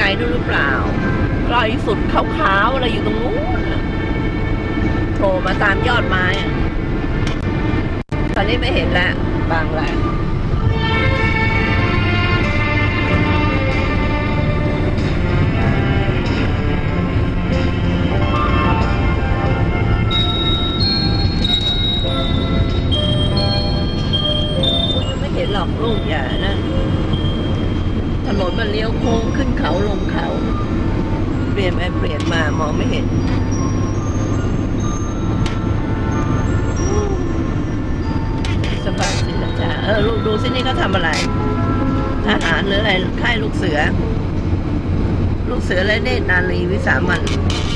ลๆด้วยหรือเปล่าไกลสุดขาวๆอะไรอยู่ตรงนู้นโผล่มาตามยอดไม้ตอนนี้ไม่เห็นแล้วบางแล้วไม่เห็นหรอกลูกอย่านะถนนมันเลี้ยวโค้งขึ้นเขาลงเขาเปลี่ยนไปเปลี่ยนมามองไม่เห็นสบายสิละจ้าลูกดูสินี่เขาทำอะไรทหารหรืออะไรค่ายลูกเสือและเนตรนารีวิสามัญ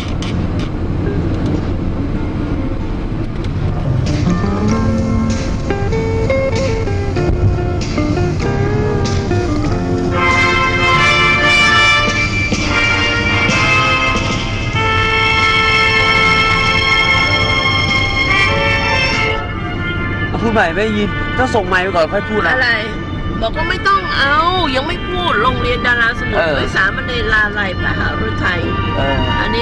พูดใหม่ไม่ยินต้องส่งไมค์ไปก่อนค่อยพูดนะอะไรบอกว่าไม่ต้องเอายังไม่พูดโรงเรียนดาราสมุทรวิสามัญเนลาลัยมหาฤทัยอันนี้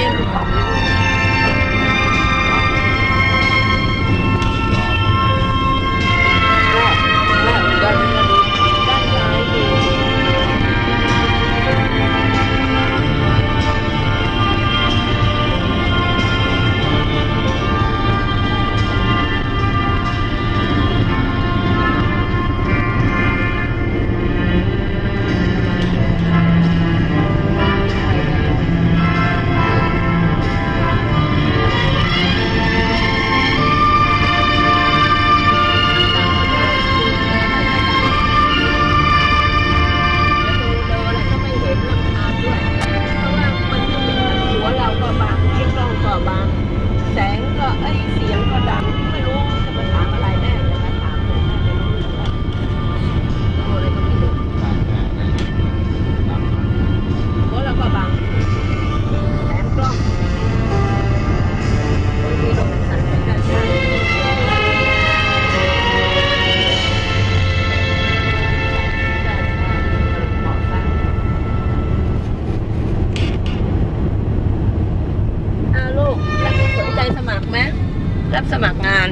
รับสมัครงาน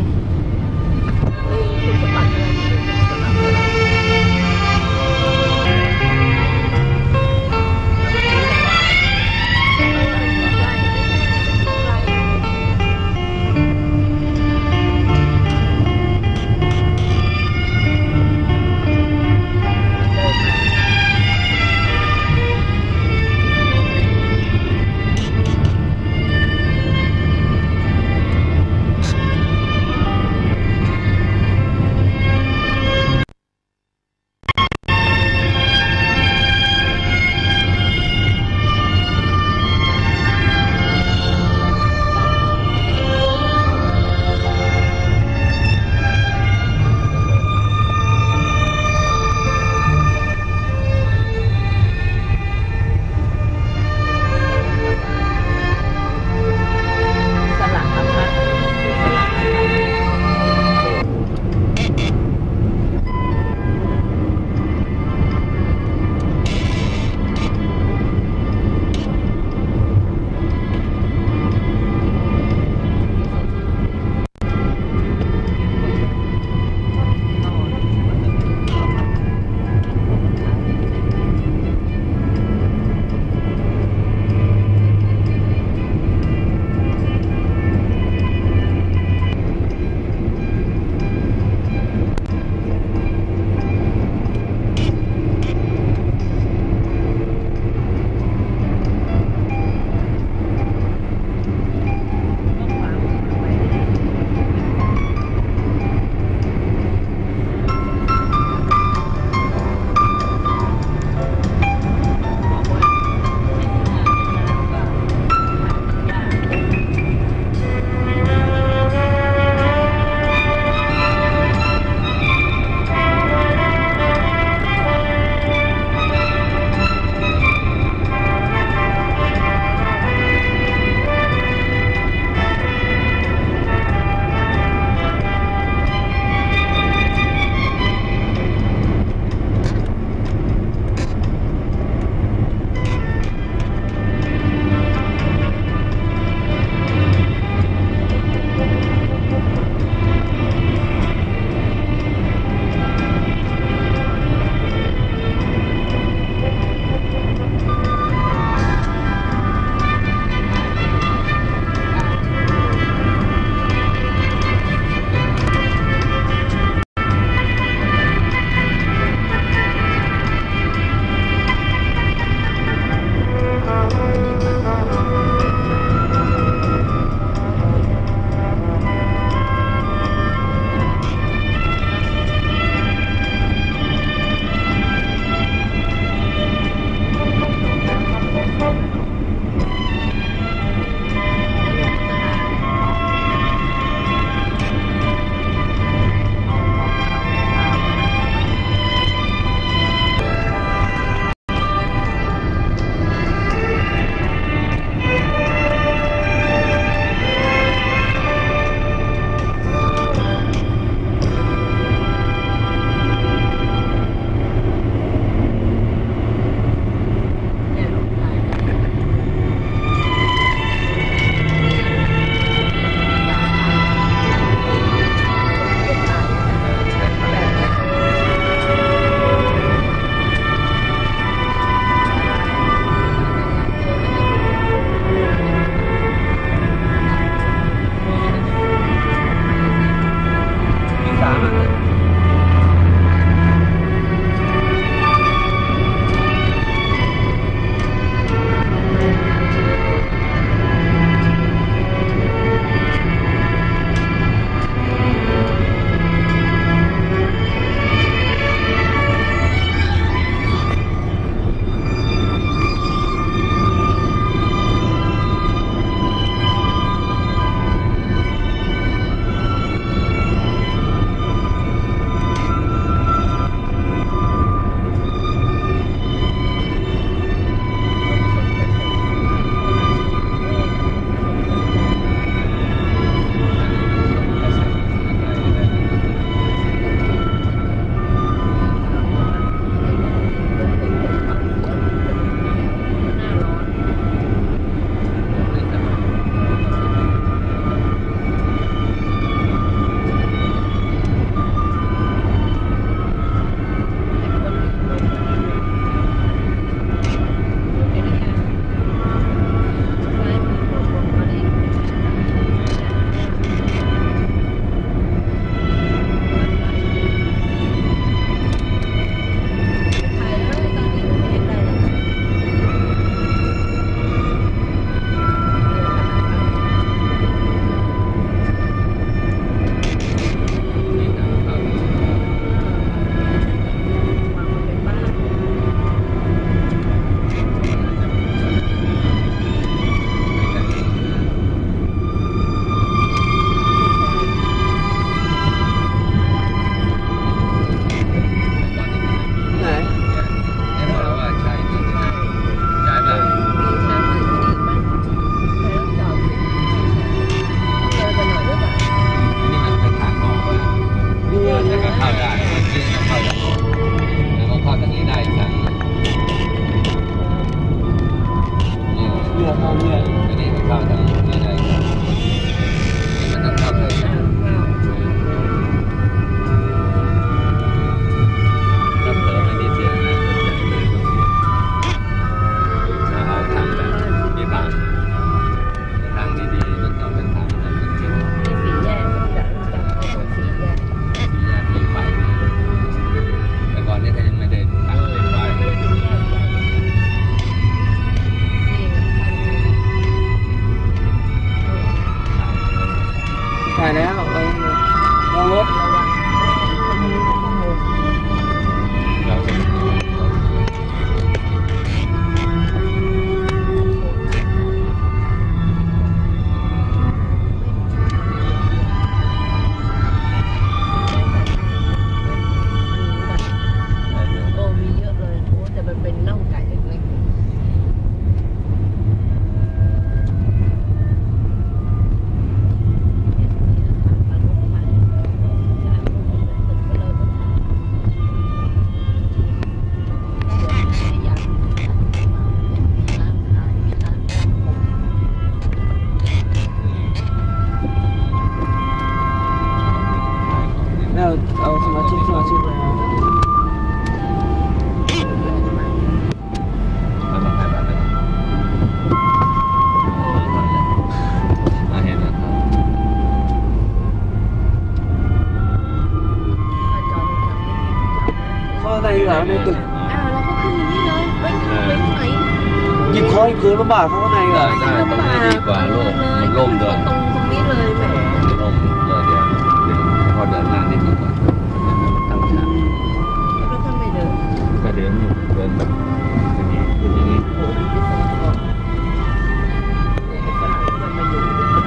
ในตึกเราก็ขึ้นอย่างนี้เลยไม่ไปไหนหยิบของหยิบคืนลำบากเขาข้างในเหรอได้ตรงนี้ดีกว่าโล่งมันโล่งเดินตรงนี้เลยแหมโล่งเดี๋ยวพอเดินหน้านิดนึงก่อนตั้งฉากแล้วทำไมเดินก็เดินแบบอย่างนี้ขึ้นอย่างนี้โอ้โหที่สองตัวเนี่ยฝรั่งมันมาอยู่เนี่ยแล้ว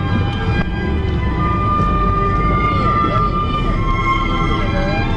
อย่างนี้น่ะขึ้นไปเลย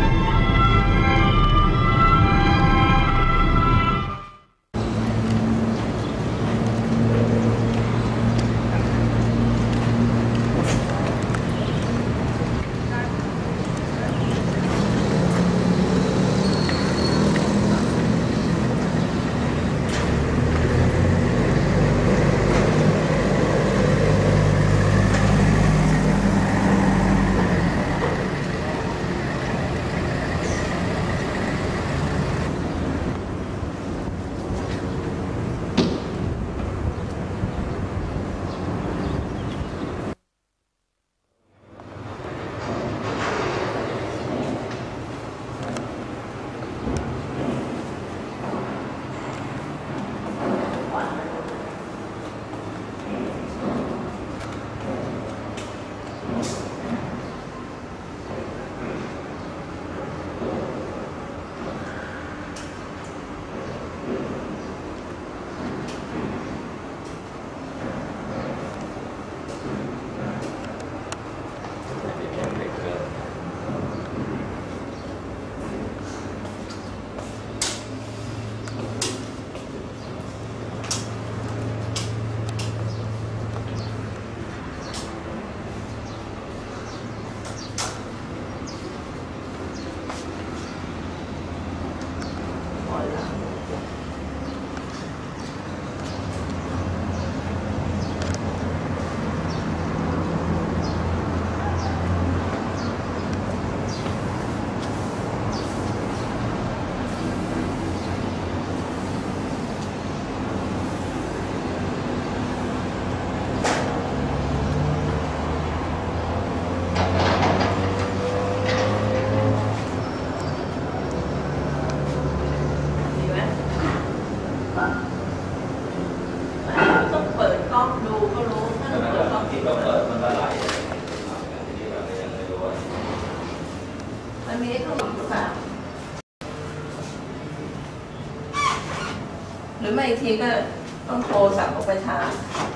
ดีไหมต้องเปิดกล้องดูก็รู้ถ้าเปิดกล้องที่เปิดมันก็ไหลมันมีให้เข้าหลังหรือเปล่าหรือไม่อีกทีก็ต้องโทรสั่งออกไปทาน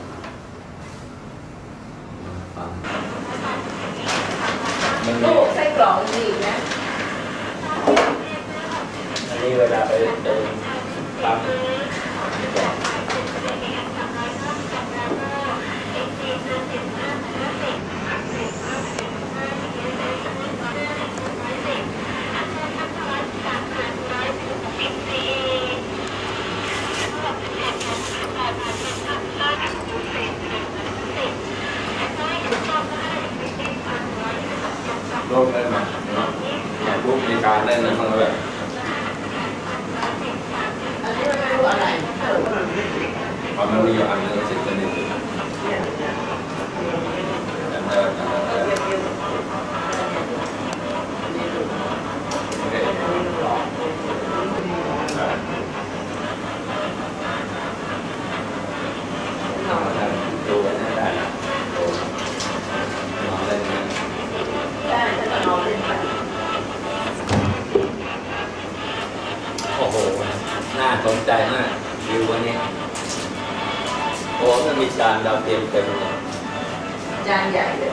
ลูกไส้กรอกดีนะอันนี้เวลาไปเดินปั๊ม โลกได้มาอย่างพวกมีการได้นะมันแบบอันนี้ไม่รู้อะไรพอมันมีอยู่อันนึงสิบชนิดจำได้จำได้ดูกันได้ดูนอนเล่นกันได้ฉันก็นอนเล่นไปโอ้โหน่าสนใจมากวิววันนี้โอ้ถ้ามีจานดาวเทียมเต็มเลยจานใหญ่เลย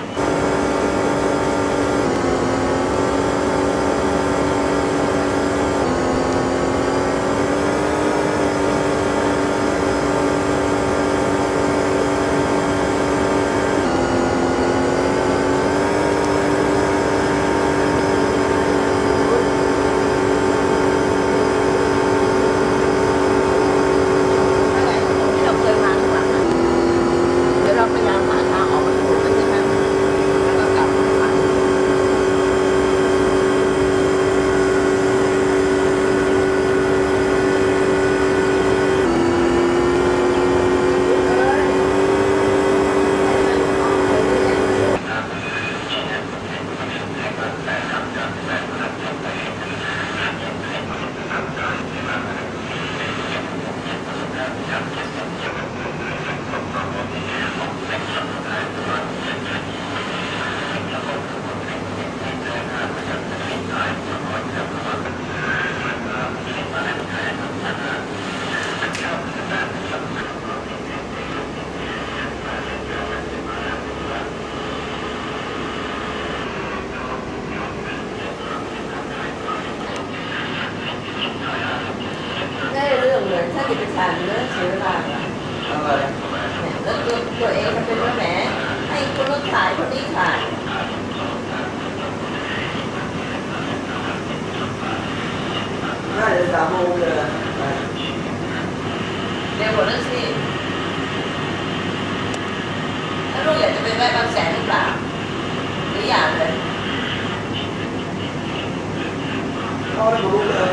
ที่เราเคยมาข้างหลังนะเดี๋ยวเราพยายามหาทางออกมาดูกันใช่ไหมใช่เดี๋ยวเราไปหาทางออกมาดูกันใช่ไหมใช่เดี๋ยวเราไปหาทางออกมาดูกันใช่ไหมใช่ล่างอ่ะอะไรเนี่ยแล้วตัวเองมันเป็นว่าแหมให้คนนู้นถ่ายคนนี้ถ่ายน่าจะ3 โมงเลยเร็วกว่านั้นสิแล้วลูกอยากจะไปแวะบางแสนหรือเปล่าหรืออยากเลยเอาให้ผมรู้เลย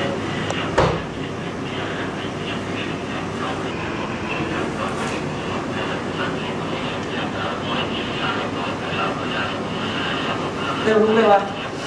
เร็วรู้เลยวะ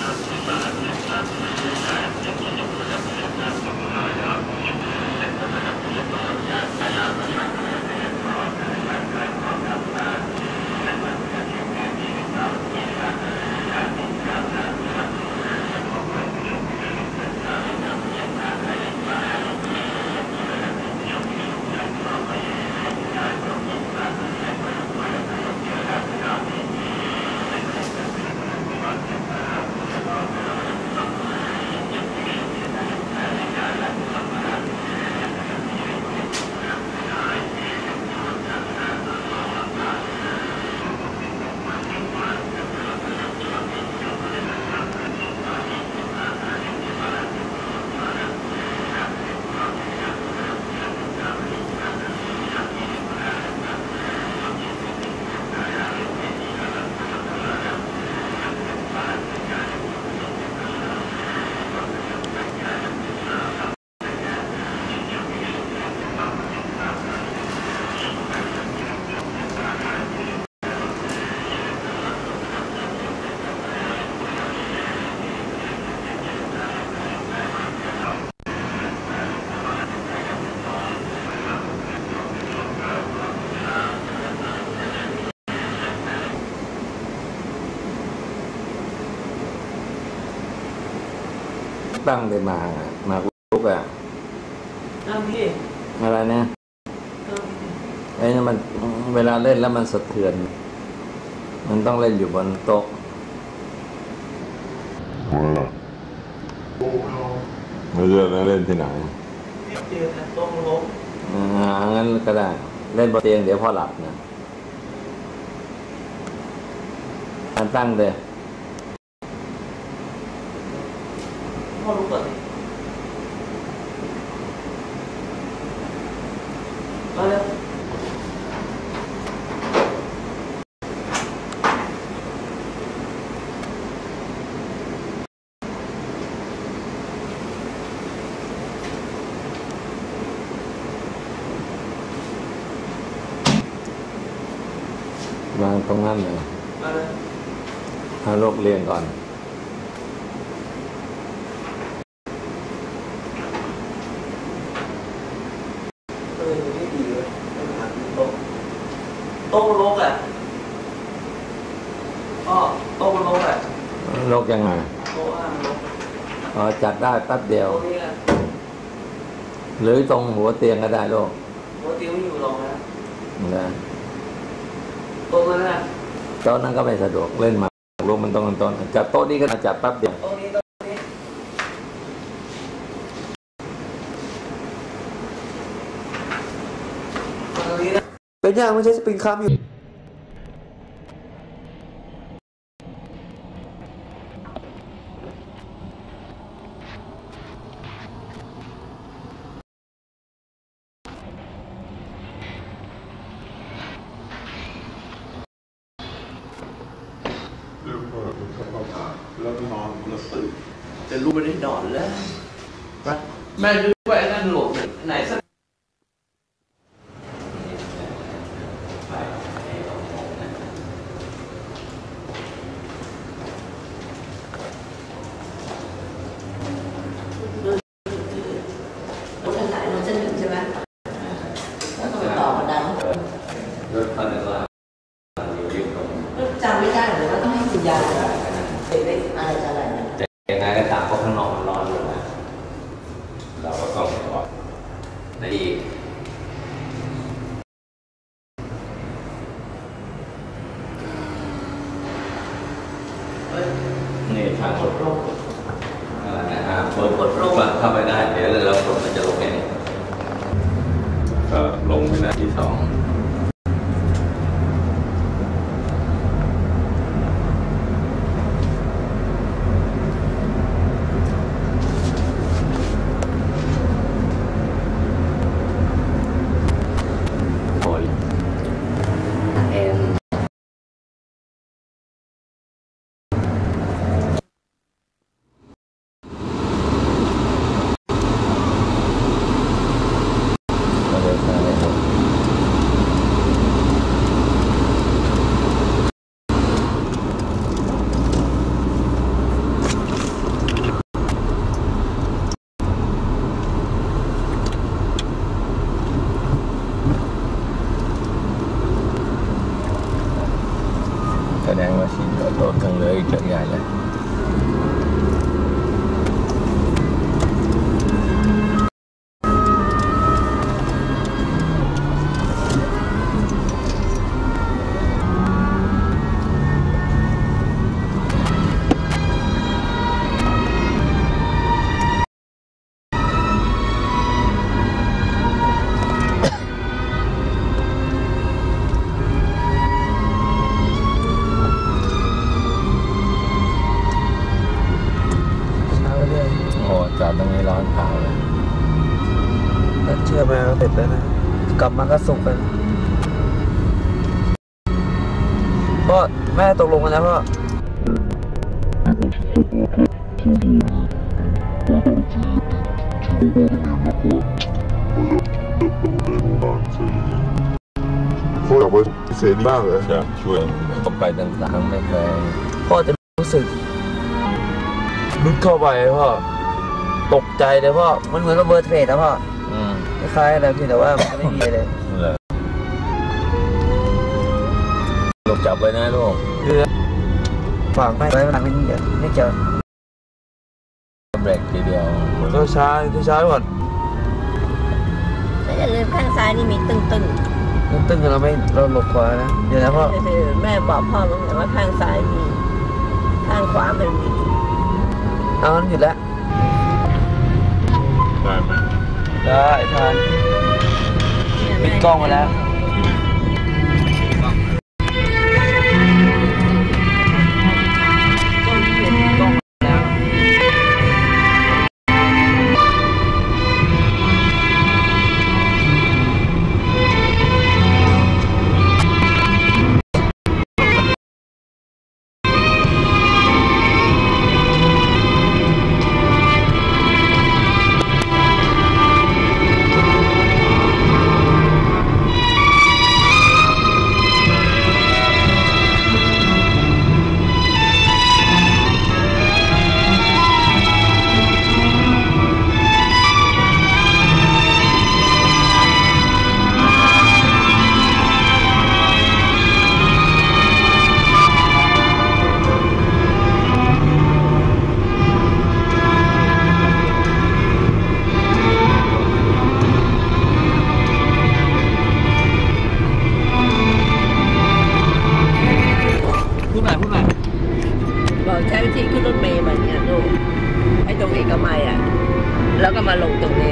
ตั้งเลยมาลุกอ่ะนั่งพี่อะไรเนี่ยไอ้นี่มันเวลาเล่นแล้วมันสะเทือน มันต้องเล่นอยู่บนโต๊ะไม่เลือกเล่นที่ไหนเตียงโต๊ะลงงั้นก็ได้เล่นบนเตียงเดี๋ยวพ่อหลับนะการตั้งเลยพ่อรู้ก่อนมาแล้ววางตรงนั้นเลยมาแล้วเอาลูกเรียนก่อนไม่ดีเลยโต๊ะโต๊ะลงอ่ะอ๋อโต๊ะลงอ่ะโลกยังไงโต๊ะลงจัดได้แป๊บเดียวโต๊ะนี้แหละหรือตรงหัวเตียงก็ได้โลกโต๊ะเตียงไม่อยู่ลงนะนะโต๊ะนั้นนะโต๊ะนั้นก็ไม่สะดวกเล่นมาลูกมันต้องต้นจับโต๊ะนี้ก็จับแป๊บเดียวโต๊ะนี้โต๊ะนี้ตรงนี้นะเป็นยังไม่ใช่สปริงคัมอยู่แล้วนอนแล้วตื่นจะรู้ไม่ได้นอนแล้วแม่รู้ว่าไอ้นั่นหลบไหนสักรถชั้นไหนรถชั้น 1ใช่ไหมแล้วก็ไปต่อบันไดรถคันนึงว่าอยู่ริมตรงจำไม่ได้หรือว่าต้องให้คุณยายเด็กๆอะไรจะอะไรเนี่ยแต่ยังไงก็ตามเพราะข้างนอกมันร้อนอยู่นะเราก็ต้องถอดในอีกนี่ทางสุดนะครับเปิดกดลงเข้าไปได้เดี๋ยวเรากดมันจะลงเองก็ลงไม่ได้นาทีสองแสดงว่าชินก็โดดกันเลยเจอใหญ่เลยจอดตรงนี้ร้อนเผาเลยเชื่อไหมว่าเสร็จแล้วนะกลับมาก็สุกกันพ่อแม่ตกลงกันแล้วพ่อพ่ออยากไปเสรีบ้างเหรอจะช่วยก็ไปต่างๆไม่เคยพ่อจะรู้สึกลึกเข้าไปพ่อตกใจเลยพ่อมันเหมือนกับเบอร์เทรดนะพ่อคล้ายๆอะไรพี่แต่ว่ามันไม่มีเลยลูกจับไว้นะลูกคือฝั่งไม่ไว้มันไม่เจอเบรกทีเดียวก็ช้าก่อนแต่อย่าลืมข้างซ้ายนี่มีตึงกันเราหลบขวานะเดี๋ยวนะพ่อแม่บอกพ่อมั้งว่าข้างซ้ายมีข้างขวามันมีเอานั้นหยุดแล้วได้ไหมได้ทันปิดกล้องมาแล้วบอกใช้วิธีขึ้นรถเมล์มาเนี่ยลูกไอ้ตรงเอกมัยแล้วก็มาลงตรงนี้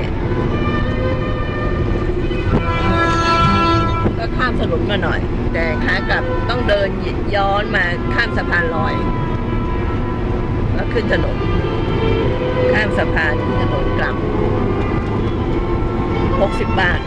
ก็ข้ามถนนมาหน่อยแต่ขากลับต้องเดินย้อนมาข้ามสะพานลอยแล้วขึ้นถนนข้ามสะพานขึ้นถนนกลับ60 บาท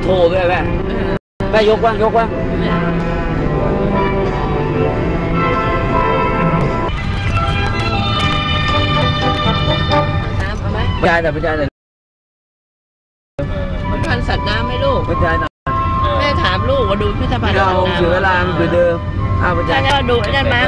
ทรด้วยแม่แม่ยกว่างยกว่างน้ำเอาไหมไม่ได้แต่ไม่ได้แต่มันพันสัตว์น้ำไหมลูกไม่ได้นะแม่ถามลูกว่าดูพิพิธภัณฑ์เราสัตว์น้ำเสียเวลาเหมือนเดิมไม่ได้ใช่แล้วดูไอ้นั่นไหม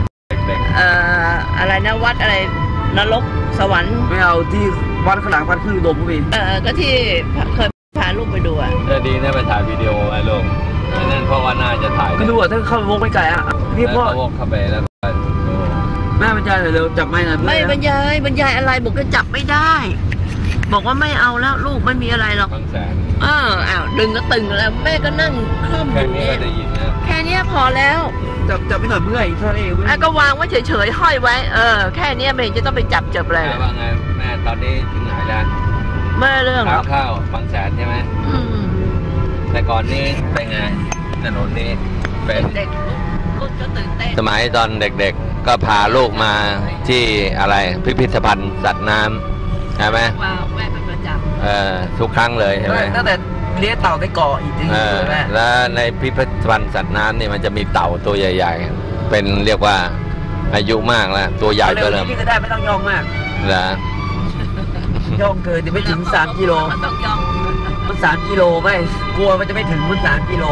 อะไรนะวัดอะไรนรกสวรรค์ไม่เอาที่วัดขลังวัดขึ้นอุดมก็มีก็ที่เคยพาลูกไปดูอ่ะดีนะไปถ่ายวิดีโอไอ้ลูกนั่นเพราะว่าน่าจะถ่ายก็ดูอ่ะถ้าเข้าไปวงไม่ไกลอ่ะพี่พ่อวกเข้าไปแล้วก็ดูแม่บรรยายหน่อยเร็วจับไม้หน่อยไม่บรรยายอะไรบอกก็จับไม่ได้ บอกว่าไม่เอาแล้วลูกไม่มีอะไรหรอกบางแสนอ้าวดึงก็ตึงแล้วแม่ก็นั่งคล่อมอแค่ยู่นี้เนี่ก็ยได้ยินนะแค่เนี้ยพอแล้วจับไม่หน่อยเมื่อยเท่านั้นเองก็วางไว้เฉยๆห้อยไว้แค่เนี้ยไม่เห็นจะต้องไปจับเจ็บอะไรแม่ว่าไงแม่ตอนนี้ถึงไหนแล้วไม่เรื่องหรทาอง กเข้าบางแสนใช่ไหมอืมแต่ก่อนนี้เป็นไงถนนนี้เป็นเด็กๆลูกก็ตื่นเต้นสมัยตอนเด็กๆก็พาลูกมาที่อะไรพิพิธภัณฑ์สัตว์น้ำใช่ไหมว่าแม่เป็นประจทุกครั้งเลยใช่ไหมตั้งแต่เลี้ยงเต่าในเกาะอีกทีแม่แล้วในพิพิธภัณฑ์สัตว์น้ำนี่มันจะมีเต่าตัวใหญ่ๆ เป็นเรียกว่าอายุมากแล้วตัวใหญ่ก็เริ่มนี่ก็ได้ไม่ต้องย่องมากแล้วย่องเกินจะไม่ถึง3 กิโลมันต้องยอมมัน3 กิโลไม่กลัวมันจะไม่ถึงมัน3 กิโล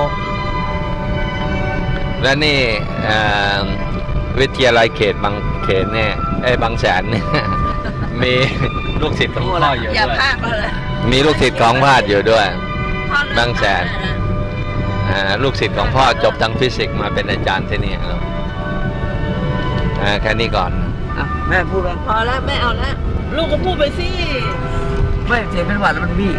และนี่วิทยาลัยเขตบางเขนเนี่ยบางแสนเนี่ย มีลูกศิษย์ของพ่ออยู่อย่าด้วยพลาดเลยมีลูกศิษย์ของพ่ออยู่ด้วย บางแสน ลูกศิษย์ของพ่อจบทางฟิสิกส์มาเป็นอาจารย์ที่นี่ครับแค่นี้ก่อนแม่พูดแล้วพอแล้วไม่เอาแล้วลูกก็พูดไปสิไม่เสียเป็นหวัดแล้วมันพี่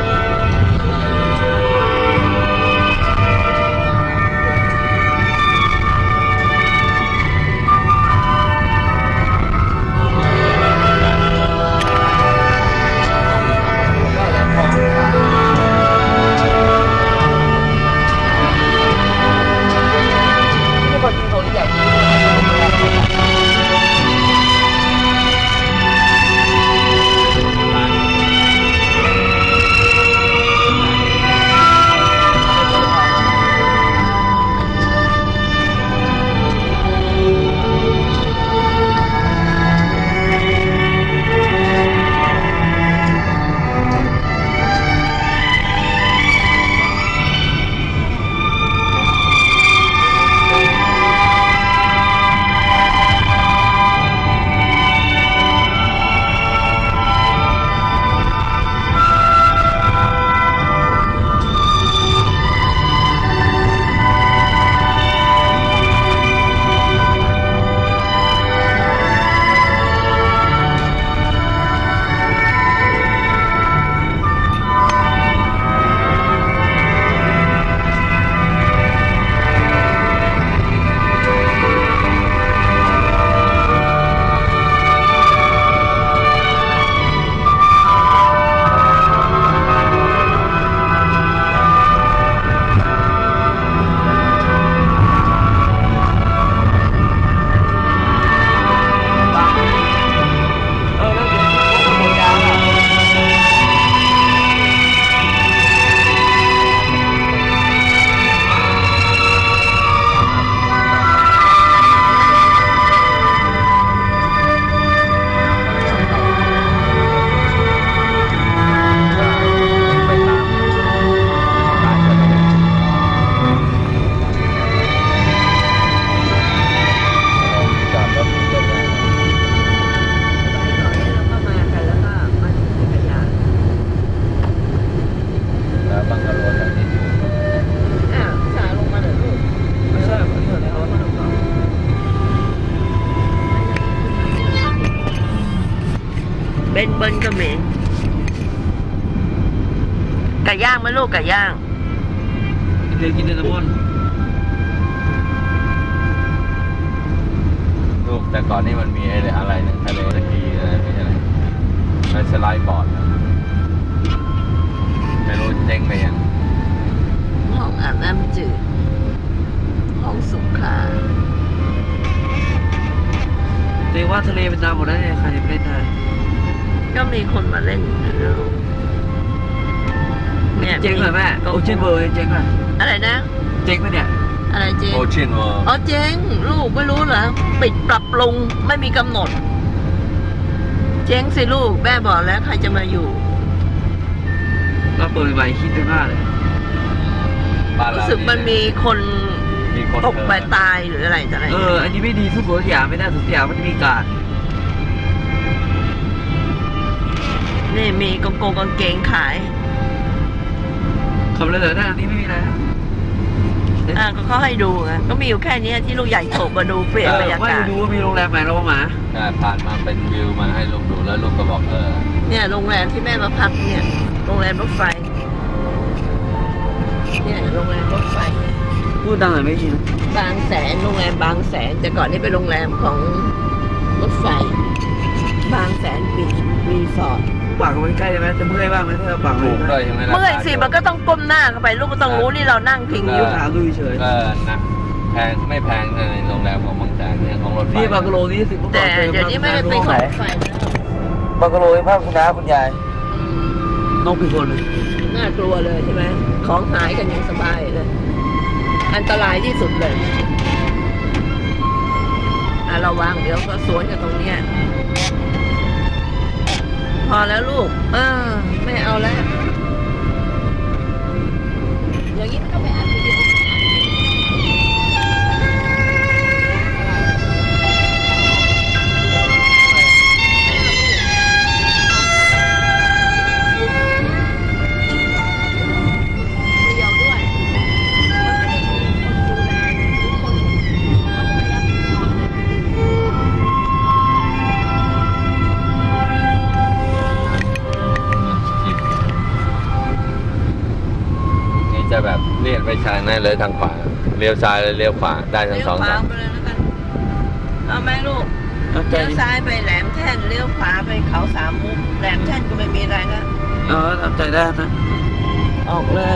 เบิ้ลก็มีไก่ย่างไหมลูกไก่ย่างเดี๋ยวกินเดนมอนลูกแต่ก่อนนี่มันมีอะไรนะทะเลตะกีอะไรไม่ใช่อะไรไม่สไลด์บอร์ดนะไม่รู้เจ๊งไปยังห้องอาบน้ำจืดห้องสุขาเรียกว่าทะเลเป็นน้ำหมดแล้วเนี่ยใครจะไปเล่นได้ก็มีคนมาเล่นอยู่นะลูกเนี่ยเจ๊งเลยแม่โอเชียนเวิร์เจ๊งเลยอะไรนะเจ๊งไหมเนี่ยอะไรเจ๊งโอเชียนเวิร์อ๋อเจ๊งลูกไม่รู้เหรอปิดปรับปรุงไม่มีกำหนด เจ๊งสิลูกแม่บอกแล้วใครจะมาอยู่ก็เปิดใหม่คิดไปมากเลยบ้านเรารู้สึกมันมีคนมีคนตกไปตายหรืออะไรต่ออะไรอันนี้ไม่ดีทุกสยามไม่ได้ทุกสยามมันจะมีการนี่มีกางเกงขายคำเลยเหรอหน้านี้ไม่มีแล้วก็เขาให้ดูไงก็มีอยู่แค่นี้ที่ลูกใหญ่โฉบมาดูเปลี่ยนบรรยาไม่กาศดูว่ามีโรงแรมไหนเรามาผ่านมาเป็นวิวมาให้ลูกดูแล้วลูกก็บอกเนี่ยโรงแรมที่แม่มาพักเนี่ยโรงแรมรถไฟเนี่ยโรงแรมรถไฟพูดดังหน่อยไม่ยินบางแสนโรงแรมบางแสนแต่ก่อนนี่เป็นโรงแรมของรถไฟบางแสนบีชรีสอร์ทปากมันใกล้ใช่ไหมจะเมื่อยบ้างไหมถ้าปากถูกด้วยใช่ไหมล่ะเมื่อยสิมันก็ต้องก้มหน้าเข้าไปลูกก็ต้องรู้นี่เรานั่งพิงอยู่ถามดูเฉยก็นะแพงไม่แพงในโรงแรมของบางแสนเนี่ยของรถไฟนี่บางกะโลนี่สิแต่เดี๋ยวนี้ไม่ได้เป็นของรถไฟแล้วบางกะโลภาพคุณน้าคุณยายน้องเป็นคนเลยน่ากลัวเลยใช่ไหมของหายกันยังสบายเลยอันตรายที่สุดเลยระวังเดี๋ยวก็สวนกันตรงเนี้ยพอแล้วลูกไม่เอาแล้วอย่างนี้มันก็ไม่อัดวิดีโอจะแบบเลี่ยนไปชายนั่นเลยทางขวาเลี้ยวซ้ายเลยเลี้ยวขวาได้ทั้งสองเลี้ยวขวาทางไปเลยแล้วกันเอาไหมลูกเลี้ยวซ้ายไปแหลมแท่นเลี้ยวขวาไปเขาสามมุกแหลมแท่นก็ไม่มีอะไรก็ทำใจได้นะออกเลย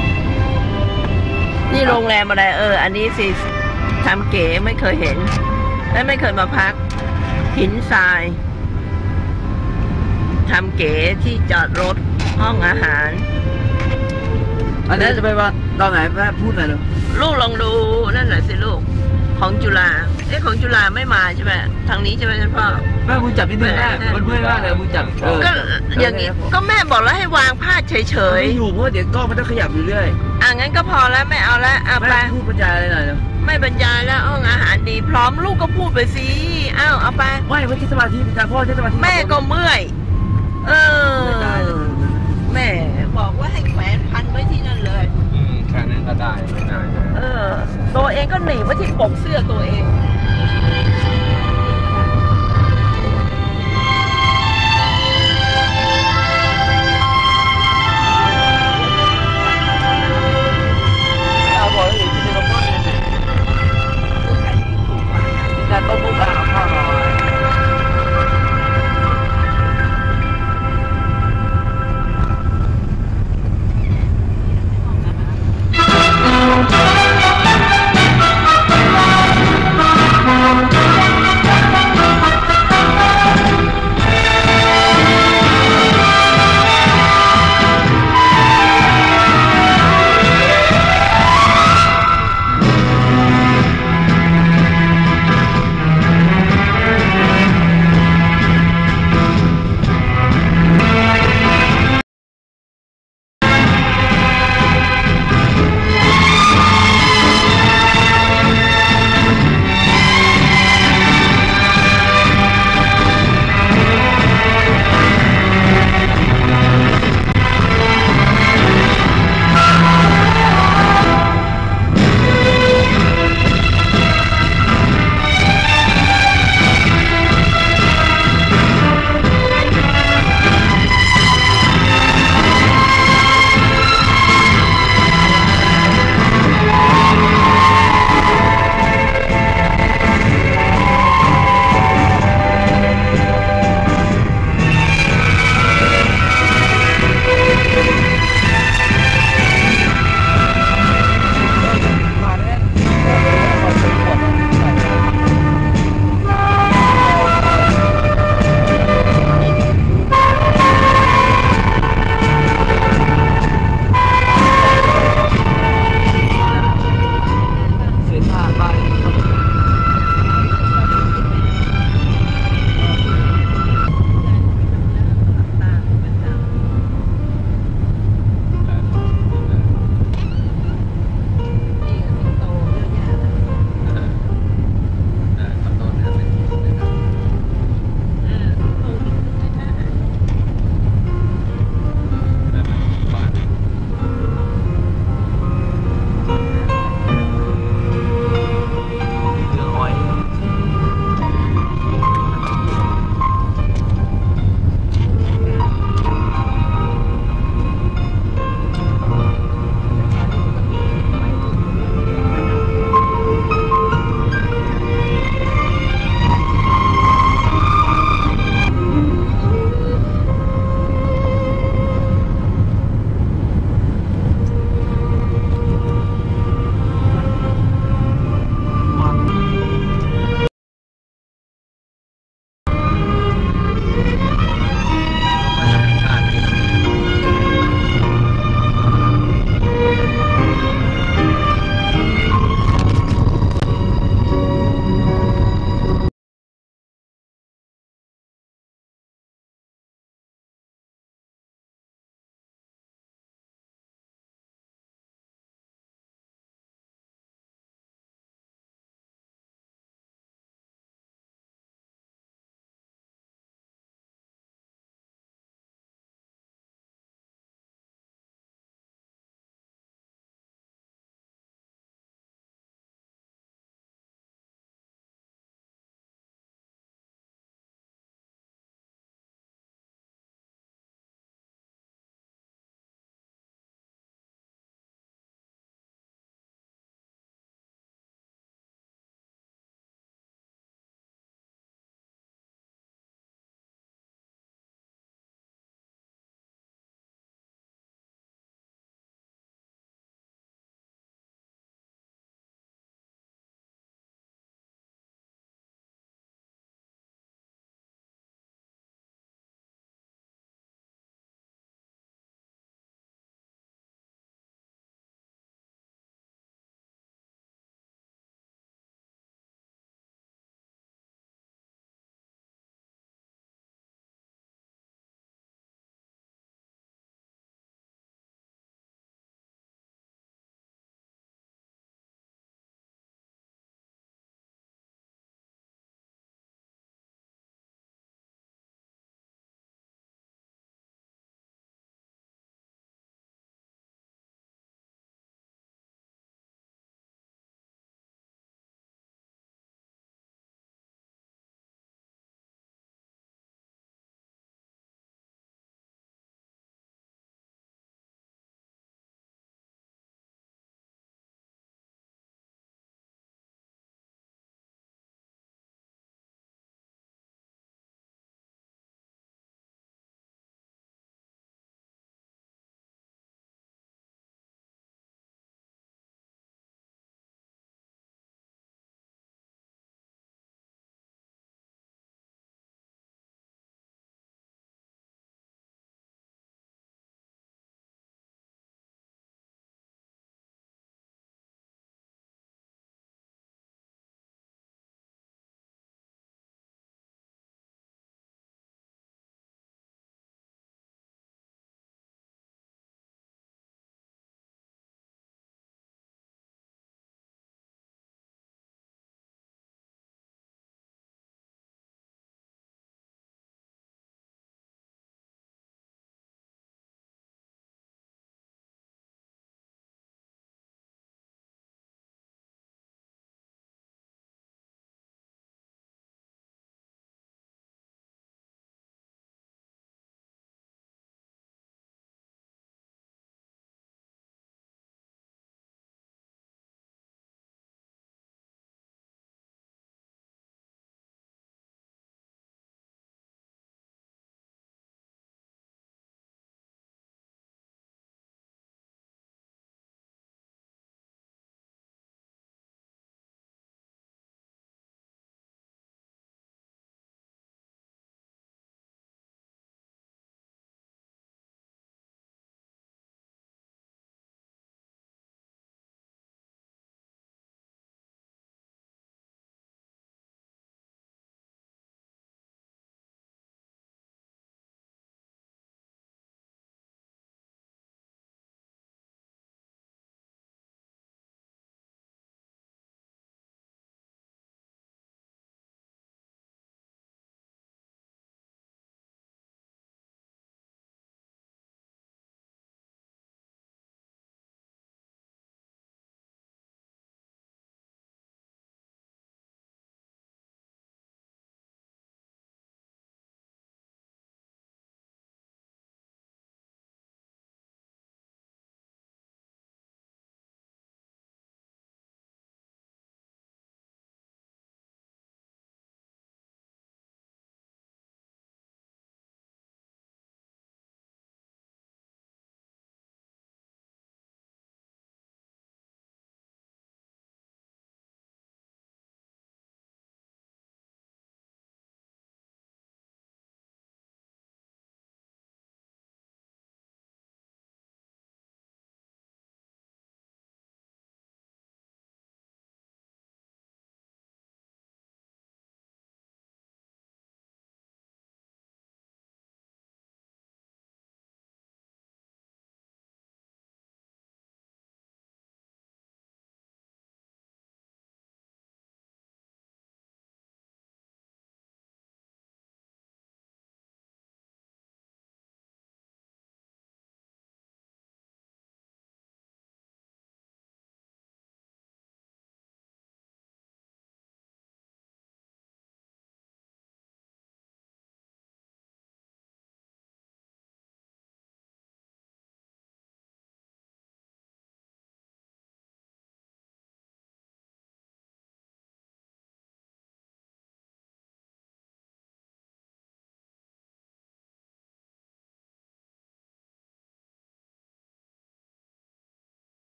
นี่โรงแรมอะไรอันนี้สิทำเก๋ไม่เคยเห็นและไม่เคยมาพักหินทรายทำเก๋ที่จอดรถห้องอาหารอันนี้จะไปว่าตอนไหนแม่พูดหน่อยเลยลูกลองดูนั่นแหละสิลูกของจุฬาของจุฬาไม่มาใช่ไหมทางนี้ใช่ไหมท่านพ่อแม่มึงจับนิดนึงแม่มันเมื่อยมากเลยมึงจับก็อย่างนี้ก็แม่บอกแล้วให้วางผ้าเฉยๆอยู่เพราะเดี๋ยวกล้องมันต้องขยับอยู่เรื่อยงั้นก็พอแล้วไม่เอาแล้วไปพูดบรรยายอะไรหน่อยเนาะไม่บรรยายแล้วห้องอาหารดีพร้อมลูกก็พูดไปสิเอาไปไม่ใช่สมาธิเป็นการพ่อใช้สมาธิแม่ก็เมื่อยแม่บอกว่าให้แขวนพันไว้ที่นั่นเลยแค่นั้นก็ได้ไม่ได้ตัวเองก็หนีไว้ที่ปกเสื้อตัวเอง